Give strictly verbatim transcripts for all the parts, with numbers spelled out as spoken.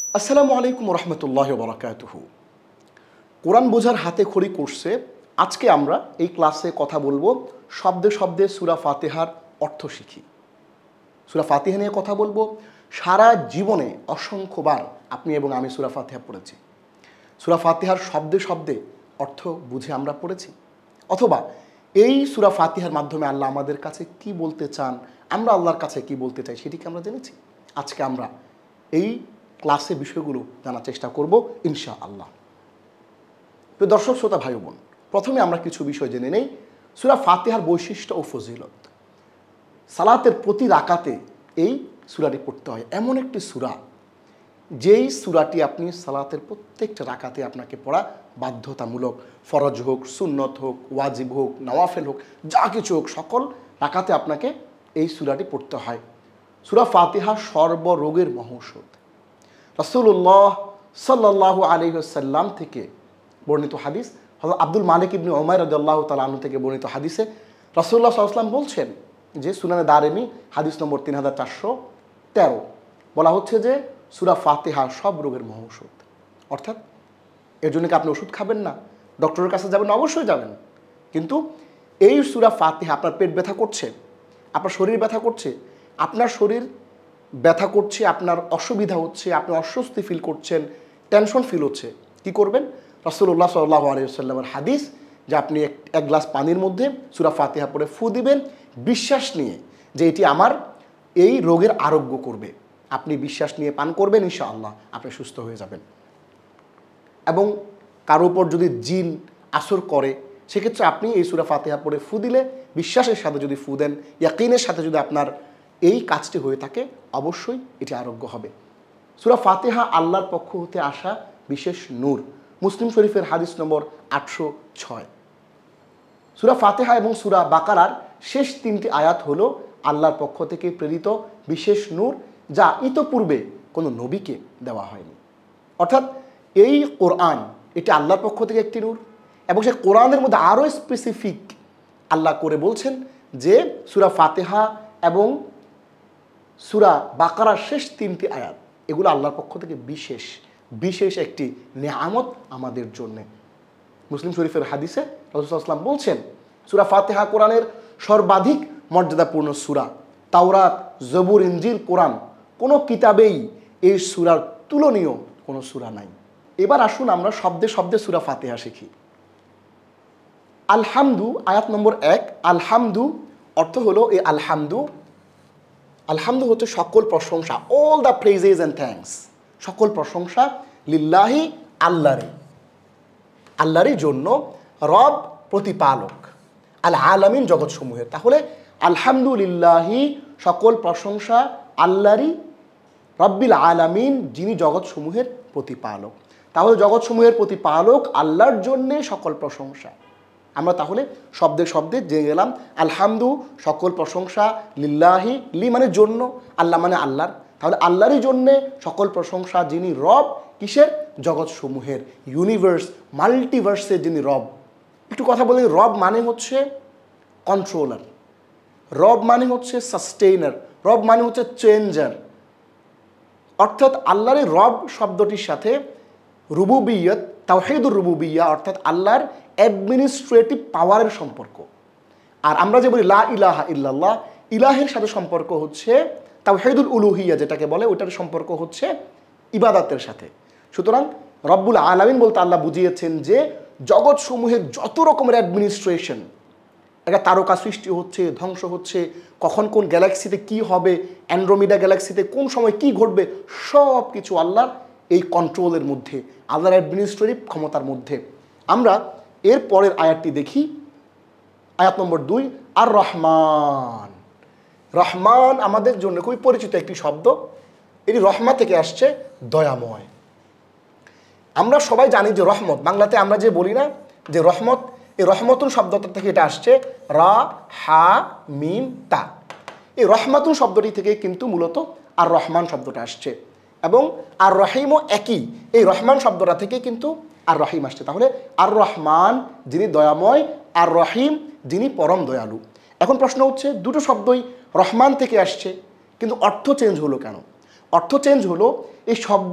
আসসালামু আলাইকুম রহমতুল্লাহি ওয়া বারাকাতুহু। কোরআন বোঝার হাতে খড়ি কোর্সে আজকে আমরা এই ক্লাসে কথা বলবো শব্দে শব্দে সূরা ফাতিহার অর্থ শিখি। সূরা ফাতিহা নিয়ে কথা বলবো। সারা জীবনে অসংখ্যবার আপনি এবং আমি সূরা ফাতিহা পড়েছি। সূরা ফাতিহার শব্দে শব্দে অর্থ বুঝে আমরা পড়েছি, অথবা এই সূরা ফাতিহার মাধ্যমে আল্লাহ আমাদের কাছে কি বলতে চান, আমরা আল্লাহর কাছে কি বলতে চাই সেটিকে আমরা জেনেছি। আজকে আমরা এই ক্লাসে বিষয়গুলো জানার চেষ্টা করব ইনশাআল্লাহ। তো দর্শক শ্রোতা ভাই বোন, প্রথমে আমরা কিছু বিষয় জেনে নেই সূরা ফাতিহার বৈশিষ্ট্য ও ফজিলত। সালাতের প্রতি রাকাতে এই সূরাটি পড়তে হয়। এমন একটি সূরা যেই সূরাটি আপনি সালাতের প্রত্যেকটা রাকাতে আপনাকে পড়া বাধ্যতামূলক। ফরজ হোক, সুন্নত হোক, ওয়াজিব হোক, নওয়াফেল হোক, যা কিছু হোক, সকল রাকাতে আপনাকে এই সূরাটি পড়তে হয়। সূরা ফাতিহা সর্বরোগের মহৌষধ। রাসূলুল্লাহ সাল্লাল্লাহু আলাইহি ওয়াসাল্লাম থেকে বর্ণিত হাদিস, হযরত আব্দুল মালিক ইবনে উমাইর রাদিয়াল্লাহু তাআলা আনহু থেকে বর্ণিত হাদিসে রাসূলুল্লাহ সাল্লাল্লাহু আলাইহি ওয়াসাল্লাম বলছেন যে, সুনানে দারেমি হাদিস নম্বর তিন হাজার চারশো তেরো, বলা হচ্ছে যে সূরা ফাতিহা সব রোগের মহৌষধ। অর্থাৎ এর জন্য কি আপনি ওষুধ খাবেন না, ডক্টরের কাছে যাবেন? অবশ্যই যাবেন, কিন্তু এই সূরা ফাতিহা আপনার পেট ব্যথা করছে, আপনার শরীর ব্যথা করছে, আপনার শরীর ব্যথা করছে, আপনার অসুবিধা হচ্ছে, আপনি অস্বস্তি ফিল করছেন, টেনশন ফিল হচ্ছে, কি করবেন? রাসূলুল্লাহ সাল্লাল্লাহু আলাইহি ওয়াসাল্লামের হাদিস যে আপনি এক গ্লাস পানির মধ্যে সূরা ফাতিহা পড়ে ফু দিবেন, বিশ্বাস নিয়ে যে এটি আমার এই রোগের আরোগ্য করবে। আপনি বিশ্বাস নিয়ে পান করবেন, ইনশাআল্লাহ আপনি সুস্থ হয়ে যাবেন। এবং কারো উপর যদি জিন আসর করে, সেক্ষেত্রে আপনি এই সূরা ফাতিহা পড়ে ফু দিলে, বিশ্বাসের সাথে যদি ফু দেন, ইয়াকিনের সাথে যদি আপনার এই কাজটি হয়ে থাকে, অবশ্যই এটি আরোগ্য হবে। সূরা ফাতিহা আল্লাহর পক্ষ হতে আসা বিশেষ নূর। মুসলিম শরীফের হাদিস নম্বর আটশো ছয়। সূরা ফাতিহা এবং সূরা বাকারার শেষ তিনটি আয়াত হলো আল্লাহর পক্ষ থেকে প্রেরিত বিশেষ নূর, যা ইতোপূর্বে কোনো নবীকে দেওয়া হয়নি। অর্থাৎ এই কোরআন, এটি আল্লাহর পক্ষ থেকে একটি নূর, এবং সেই কোরআনের মধ্যে আরও স্পেসিফিক আল্লাহ করে বলছেন যে সূরা ফাতিহা এবং সূরা বাকারার শেষ তিনটি আয়াত, এগুলো আল্লাহর পক্ষ থেকে বিশেষ বিশেষ একটি নেয়ামত আমাদের জন্যে। মুসলিম শরীফের হাদিসে রাসূলুল্লাহ সাল্লাল্লাহু আলাইহি ওয়াসাল্লাম বলছেন, সূরা ফাতিহা কোরআনের সর্বাধিক মর্যাদাপূর্ণ সূরা। তাওরাত, জবুর, ইনজিল, কোরআন কোনো কিতাবেই এই সূরার তুলনীয় কোনো সূরা নাই। এবার আসুন আমরা শব্দে শব্দে সূরা ফাতিহা শিখি। আলহামদু, আয়াত নম্বর এক। আলহামদু অর্থ হলো এই আলহামদু আলহামদু হচ্ছে সকল প্রশংসা, all the praises and thanks. সকল প্রশংসা লিল্লাহি, আল্লাহরই, আল্লাহরই জন্য, রব প্রতিপালক, আল আলামিন জগৎসমূহের। তাহলে আলহামদুলিল্লাহি সকল প্রশংসা আল্লাহরই, রব্বিল আলামিন যিনি জগৎসমূহের প্রতিপালক। তাহলে জগৎসমূহের প্রতিপালক আল্লাহর জন্যে সকল প্রশংসা। আমরা তাহলে শব্দে শব্দে জেনে গেলাম আলহামদু সকল প্রশংসা, লিল্লাহি, লি মানে জন্য, আল্লাহ মানে আল্লাহর। তাহলে আল্লাহরই জন্যে সকল প্রশংসা, যিনি রব কিসের? জগৎসমূহের, ইউনিভার্স, মাল্টিভার্সের যিনি রব। একটু কথা বলি, রব মানে হচ্ছে কন্ট্রোলার, রব মানে হচ্ছে সাস্টেইনার, রব মানে হচ্ছে চেঞ্জার। অর্থাৎ আল্লাহর রব শব্দটির সাথে রুবুবিয়ত, তাওহীদুর রুবুবিয়্যাহ অর্থাৎ আল্লাহর অ্যাডমিনিস্ট্রেটিভ পাওয়ারের সম্পর্ক। আর আমরা যে বলি লা ইলাহা ইল্লাল্লাহ, ইলাহের সাথে সম্পর্ক হচ্ছে তাওহীদুল উলুহিয়্যাহ, যেটাকে বলে, ওটার সম্পর্ক হচ্ছে ইবাদতের সাথে। সুতরাং রব্বুল আলামিন বলতে আল্লাহ বুঝিয়েছেন যে জগৎসমূহের যত রকমের অ্যাডমিনিস্ট্রেশন, একটা তারকা সৃষ্টি হচ্ছে, ধ্বংস হচ্ছে, কখন কোন গ্যালাক্সিতে কি হবে, অ্যান্ড্রোমিডা গ্যালাক্সিতে কোন সময় কি ঘটবে, সব কিছু আল্লাহর এই কন্ট্রোলের মধ্যে, আল্লাহর অ্যাডমিনিস্ট্রেটিভ ক্ষমতার মধ্যে। আমরা এর পরের আয়াতটি দেখি, আয়াত নম্বর দুই। আর রহমান, রহমান আমাদের জন্য খুবই পরিচিত একটি শব্দ। এটি রহমা থেকে আসছে, দয়াময়। আমরা সবাই জানি যে রহমত, বাংলাতে আমরা যে বলি না যে রহমত, এই রহমতুন শব্দটা থেকে এটা আসছে রা, হা, মিম, তা। এই রহমাতুন শব্দটি থেকে কিন্তু মূলত আর রহমান শব্দটা আসছে, এবং আর রহিমও একই, এই রহমান শব্দটা থেকে কিন্তু আর রহিম আসছে। তাহলে আর রহমান যিনি দয়াময়, আর রহিম যিনি পরম দয়ালু। এখন প্রশ্ন হচ্ছে, দুটো শব্দই রহমান থেকে আসছে, কিন্তু অর্থ চেঞ্জ হলো কেন? অর্থ চেঞ্জ হলো এই শব্দের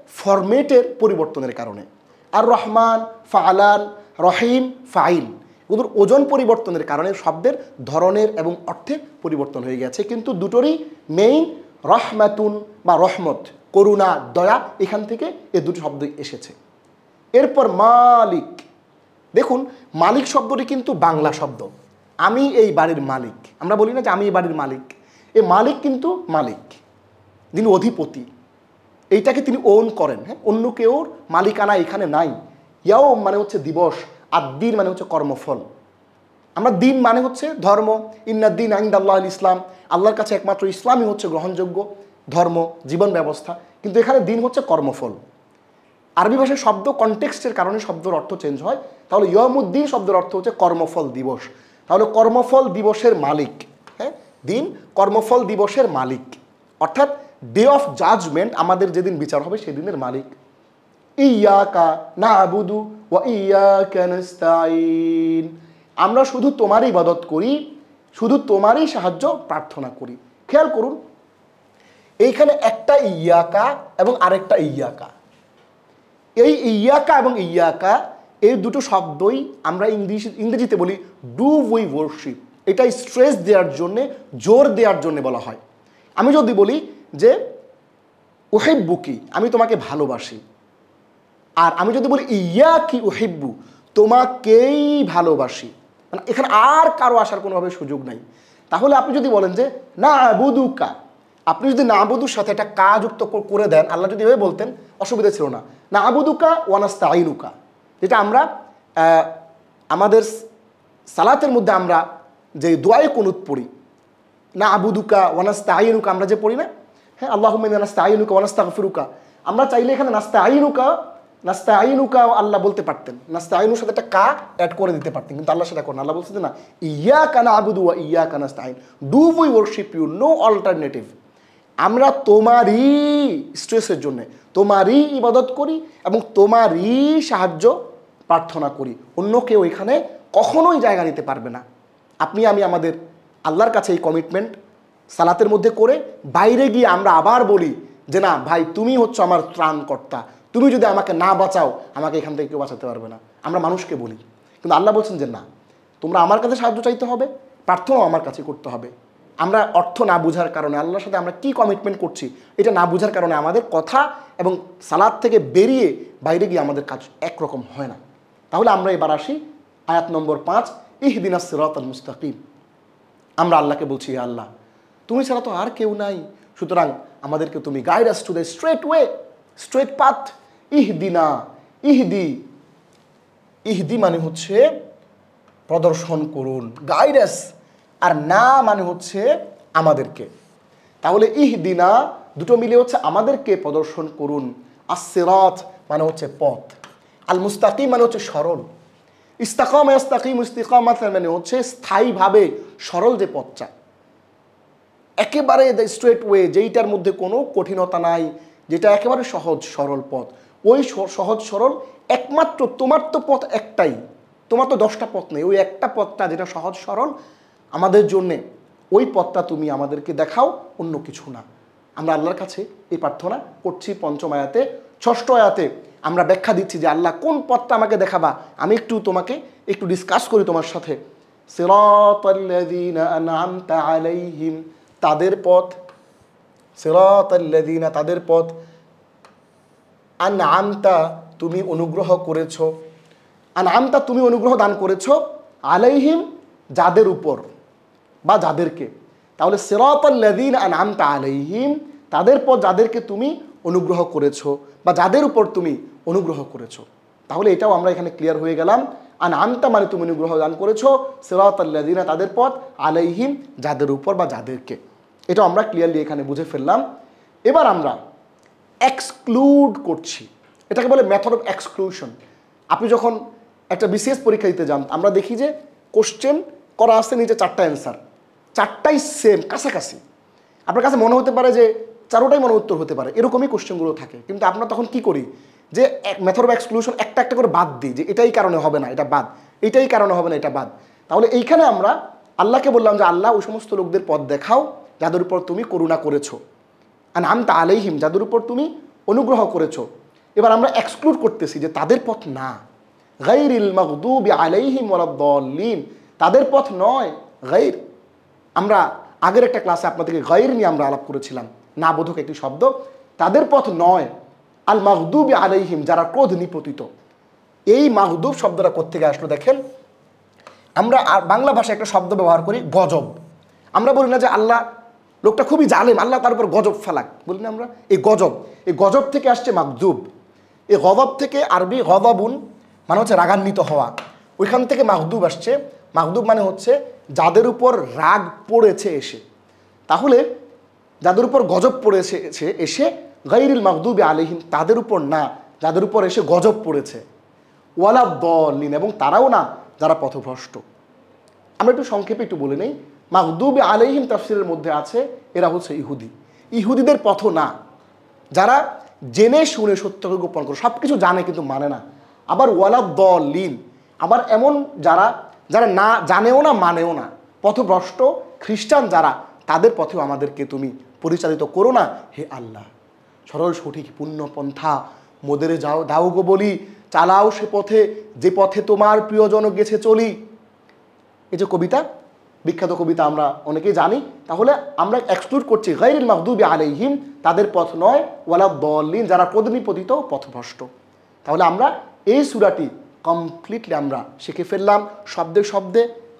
ফরমেটের পরিবর্তনের কারণে। আর রহমান, ফালান, রহিম, ফাইল এগুলোর ওজন পরিবর্তনের কারণে শব্দের ধরনের এবং অর্থের পরিবর্তন হয়ে গেছে, কিন্তু দুটোরই মেইন রহমাতুন বা রহমত, করুণা, দয়া, এখান থেকে এই দুটো শব্দ এসেছে। এরপর মালিক, দেখুন মালিক শব্দটি কিন্তু বাংলা শব্দ। আমি এই বাড়ির মালিক, আমরা বলি না যে আমি এই বাড়ির মালিক, এই মালিক কিন্তু মালিক, যিনি অধিপতি, এইটাকে তিনি ওন করেন। হ্যাঁ, অন্য কেউর মালিকানা এখানে নাই। ইয়াওম মানে হচ্ছে দিবস, আর দিন মানে হচ্ছে কর্মফল। আমরা দিন মানে হচ্ছে ধর্ম, ইন্নাদ্দিন ইনদাল্লাহ আল ইসলাম, আল্লাহর কাছে একমাত্র ইসলামই হচ্ছে গ্রহণযোগ্য ধর্ম, জীবন ব্যবস্থা, কিন্তু এখানে দিন হচ্ছে কর্মফল। আরবি ভাষায় শব্দ কনটেক্সটের কারণে শব্দের অর্থ চেঞ্জ হয়। তাহলে ইয়মুদ্দিন শব্দের অর্থ হচ্ছে কর্মফল দিবস, তাহলে কর্মফল দিবসের মালিক। হ্যাঁ, দিন কর্মফল দিবসের মালিক, অর্থাৎ ডে অফ জাজমেন্ট, আমাদের যেদিন বিচার হবে সেদিনের মালিক। ইয়াকা না'বুদু ওয়া ইয়াকা নাস্তাঈন, আমরা শুধু তোমারই ইবাদত করি, শুধু তোমারই সাহায্য প্রার্থনা করি। খেয়াল করুন, এইখানে একটা ইয়াকা এবং আরেকটা ইয়াকা, এই ইয়াকা এবং ইয়াকা এই দুটো শব্দই আমরা ইংলিশ ইংরেজিতে বলি ডু উই ওয়ার্শিপ। এটা স্ট্রেস দেওয়ার জন্যে, জোর দেওয়ার জন্য বলা হয়। আমি যদি বলি যে উহিব্বুকি, আমি তোমাকে ভালোবাসি, আর আমি যদি বলি ইয়াকি উহিব্বু, তোমাকেই ভালোবাসি, মানে এখানে আর কারো আসার কোনোভাবে সুযোগ নাই। তাহলে আপনি যদি বলেন যে না আবুদুকা, আপনি যদি না আবুদুর সাথে একটা কা যুক্ত করে দেন, আল্লাহ যদি এভাবে বলতেন অসুবিধা ছিল না। না আবুদুকা ওয়ানাস্তাঈনুকা, যেটা আমরা আমাদের সালাতের মধ্যে আমরা যে দোয়ায়ে কুনুত পড়ি, না আবুদুকা ওয়ানাস্তাঈনুকা আমরা যে পড়ি না, হ্যাঁ, আল্লাহুম্মা ইন্না নাস্তাঈনুকা ওয়া নাস্তাগফিরুকা, আমরা চাইলে এখানে নাস্তাঈনুকা নাস্তাঈনুকা আল্লাহ বলতে পারতেন, নাস্তাঈনুর সাথে একটা কা অ্যাড করে দিতে পারতেন, কিন্তু আল্লাহ সেটা করেন। আল্লাহ বলছেন না ইয়াকা না'বুদু ওয়া ইয়াকা নাস্তাঈন, do we worship you, no alternative. আমরা তোমারই স্ট্রেসের জন্য তোমারই ইবাদত করি এবং তোমারই সাহায্য প্রার্থনা করি, অন্য কেউ এখানে কখনোই জায়গা নিতে পারবে না। আপনি আমি আমাদের আল্লাহর কাছে এই কমিটমেন্ট সালাতের মধ্যে করে বাইরে গিয়ে আমরা আবার বলি যে না ভাই, তুমি হচ্ছে আমার ত্রাণকর্তা, তুমি যদি আমাকে না বাঁচাও আমাকে এখান থেকে কেউ বাঁচাতে পারবে না, আমরা মানুষকে বলি। কিন্তু আল্লাহ বলছেন যে না, তোমরা আমার কাছে সাহায্য চাইতে হবে, প্রার্থনাও আমার কাছে করতে হবে। আমরা অর্থ না বুঝার কারণে, আল্লাহর সাথে আমরা কি কমিটমেন্ট করছি এটা না বুঝার কারণে আমাদের কথা এবং সালাত থেকে বেরিয়ে বাইরে গিয়ে আমাদের কাজ একরকম হয় না। তাহলে আমরা এবার আসি আয়াত নম্বর পাঁচ, ইহদিনাস সিরাতাল মুস্তাকিম। আমরা আল্লাহকে বলছি, হে আল্লাহ, তুমি ছাড়া তো আর কেউ নাই, সুতরাং আমাদেরকে তুমি guide us to the straight way, straight path. ইহদিনা, ইহদি, ইহদি মানে হচ্ছে প্রদর্শন করুন, গাইডেস, আর না মানে হচ্ছে আমাদেরকে। তাহলে ইহদিনা দুটো মিলে হচ্ছে আমাদেরকে প্রদর্শন করুন, আস-সিরাত মানে হচ্ছে পথ, আল মুস্তাকিম মানে হচ্ছে সরল, ইস্তাকামা ইস্তাকিম ইস্তিকামাত মানে হচ্ছে স্থায়ীভাবে সরল যে পথটা, একেবারে দ্য স্ট্রেট ওয়ে, যেইটার মধ্যে কোনো কঠিনতা নাই, যেটা একেবারে সহজ সরল পথ। ওই সহজ সরল একমাত্র তোমার তো পথ একটাই, তোমার তো দশটা পথ নেই, ওই একটা পথটা যেটা সহজ সরল আমাদের জন্যে, ওই পথটা তুমি আমাদেরকে দেখাও, অন্য কিছু না। আমরা আল্লাহর কাছে এই প্রার্থনা করছি। পঞ্চম আয়াতে, ষষ্ঠ আয়াতে আমরা ব্যাখ্যা দিচ্ছি যে আল্লাহ কোন পথটা আমাকে দেখাবা। আমি একটু তোমাকে একটু ডিসকাস করি তোমার সাথে। সিরাতাল্লাযীনা আন'আমতা আলাইহিম, তাদের পথ, সিরাতাল্লাযীনা তাদের পথ, আন'আমতা তুমি অনুগ্রহ করেছ, আন'আমতা তুমি অনুগ্রহ দান করেছ, আলাইহিম যাদের উপর বা যাদেরকে। তাহলে সিরাতাল্লাযীনা আন'আমতা আলাইহিম তাদের পথ যাদেরকে তুমি অনুগ্রহ করেছো বা যাদের উপর তুমি অনুগ্রহ করেছো। তাহলে এটাও আমরা এখানে ক্লিয়ার হয়ে গেলাম, আন'আমতা মানে তুমি অনুগ্রহ দান করেছো, সিরাতাল্লাযীনা তাদের পথ, আলাইহিম যাদের উপর বা যাদেরকে, এটা আমরা ক্লিয়ারলি এখানে বুঝে ফেললাম। এবার আমরা এক্সক্লুড করছি, এটাকে বলে মেথড অফ এক্সক্লুশন। আপনি যখন একটা বিসিএস পরীক্ষা দিতে যান, আমরা দেখি যে কোশ্চেন করা আছে নিচে চারটা অ্যান্সার, চারটাই সেম, কাছাকাছি। আপনার কাছে মনে হতে পারে যে চারোটাই মনে উত্তর হতে পারে, এরকমই কোশ্চেনগুলো থাকে। কিন্তু আমরা তখন কি করি যে মেথড অফ এক্সক্লুশন একটা একটা করে বাদ দিই, যে এটাই কারণে হবে না এটা বাদ, এটাই কারণে হবে না এটা বাদ। তাহলে এইখানে আমরা আল্লাহকে বললাম যে আল্লাহ ওই সমস্ত লোকদের পথ দেখাও যাদের উপর তুমি করুণা করেছো, আন'আমতা আলাইহিম যাদের উপর তুমি অনুগ্রহ করেছো, এবার আমরা এক্সক্লুড করতেছি যে তাদের পথ না, গায়রিল মাগদুবি আলাইহিম ওয়ালাদ-দাল্লিন, তাদের পথ নয়, গায়র। আমরা আগের একটা ক্লাসে আপনাদেরকে গায়র নিয়ে আমরা আলাপ করেছিলাম, না বোধক একটি শব্দ। তাদের পথ নয় আল মাগদুবি আলাইহিম, যারা ক্রোধ নিপতিত। এই মাগদুব শব্দটা কোত্থেকে আসলো দেখেন, আমরা বাংলা ভাষায় একটা শব্দ ব্যবহার করি গজব। আমরা বলি না যে আল্লাহ লোকটা খুবই জালেম, আল্লাহ তার উপর গজব ফেলাক, বলি না আমরা? এই গজব, এই গজব থেকে আসছে মাগদুব। এই গজব থেকে আরবি গজবুন মানে হচ্ছে রাগান্বিত হওয়া, ওইখান থেকে মাগদুব আসছে। মাগদুব মানে হচ্ছে যাদের উপর রাগ পড়েছে এসে। তাহলে যাদের উপর গজব পড়েছে এসে, গায়রিল মাগদুবি আলাইহিম, তাদের উপর না যাদের উপর এসে গজব পড়েছে, ওয়ালাদ-দাল্লিন, এবং তারাও না যারা পথভ্রষ্ট। আমরা একটু সংক্ষেপে একটু বলে নেই। মাগদুবি আলাইহিম তাফসীরের মধ্যে আছে এরা হচ্ছে ইহুদি। ইহুদিদের পথ না, যারা জেনে শুনে সত্যকে গোপন করে, সব কিছু জানে কিন্তু মানে না। আবার ওয়ালাদ-দাল্লিন, আবার এমন যারা যারা না জানেও না মানেও না, পথভ্রষ্ট খ্রিস্টান যারা, তাদের পথেও আমাদেরকে তুমি পরিচালিত করো না হে আল্লাহ। সরল সঠিক পুণ্য পন্থা মোদেরে যাও দাও গো বলি, চালাও সে পথে যে পথে তোমার প্রিয়জন গেছে চলি। এই যে কবিতা, বিখ্যাত কবিতা আমরা অনেকেই জানি। তাহলে আমরা এক্সক্লুড করছি গায়রিল মাগদুবি আলাইহিম, তাদের পথ নয়, ওয়ালাদ-দাল্লিন, যারা ক্রোধনিপতিত পথভ্রষ্ট। তাহলে আমরা এই সূরাটি কমপ্লিটলি আমরা শিখে ফেললাম শব্দে শব্দে।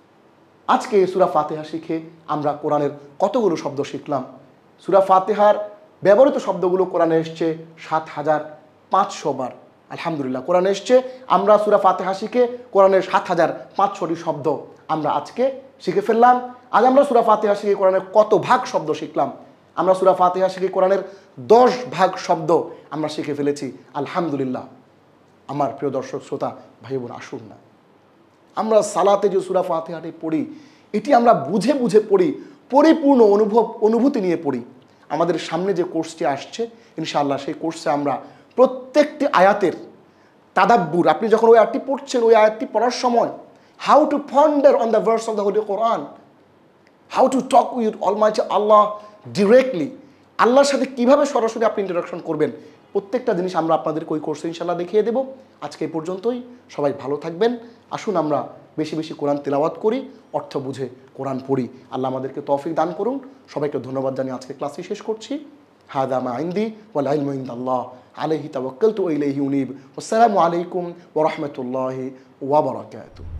আজকে এই সূরা ফাতিহা শিখে আমরা কোরআনের কতগুলো শব্দ শিখলাম। সূরা ফাতিহার ব্যবহৃত শব্দগুলো কোরআনে এসছে সাত হাজার পাঁচশো বার। আলহামদুলিল্লাহ, কোরআনে এসছে। আমরা সূরা ফাতিহা শিখে কোরআনের সাত হাজার পাঁচশোটি শব্দ আমরা আজকে শিখে ফেললাম। আজ আমরা সূরা ফাতিহা শিখে কোরআনের কত ভাগ শব্দ শিখলাম? আমরা সূরা ফাতিহা শিখে কোরআনের দশ ভাগ শব্দ আমরা শিখে ফেলেছি। আলহামদুলিল্লাহ। আমার প্রিয় দর্শক শ্রোতা ভাই বোন, আসুন না আমরা সালাতে যে সূরা ফাতিহাটি পড়ি, এটি আমরা বুঝে বুঝে পড়ি, পরিপূর্ণ অনুভব অনুভূতি নিয়ে পড়ি। আমাদের সামনে যে কোর্সটি আসছে ইনশাআল্লাহ, সেই কোর্সে আমরা প্রত্যেকটি আয়াতের তাদাব্বুর, আপনি যখন ওই আয়াতটি পড়ছেন, ওই আয়াতটি পড়ার সময় how to ponder on the verse of the holy Quran, how to talk with almighty Allah directly, আল্লাহর সাথে কীভাবে সরাসরি আপনি ইন্টারাকশন করবেন, প্রত্যেকটা জিনিস আমরা আপনাদেরকে ওই কোর্সে ইনশাআল্লাহ দেখিয়ে দেব। আজকে এই পর্যন্তই, সবাই ভালো থাকবেন। আসুন আমরা বেশি বেশি কোরআন তেলাওয়াত করি, অর্থ বুঝে কোরআন পড়ি। আল্লাহ আমাদেরকে তৌফিক দান করুন। সবাইকে ধন্যবাদ জানিয়ে আজকে ক্লাসটি শেষ করছি। হাদা মা ইনদি ওয়াল ইলমু ইনদাল্লাহ আলাইহি তাওয়াক্কালতু ওয়া ইলাইহি উনীব। আসসালামু আলাইকুম ওয়া রাহমাতুল্লাহি ওয়া বারাকাতুহু।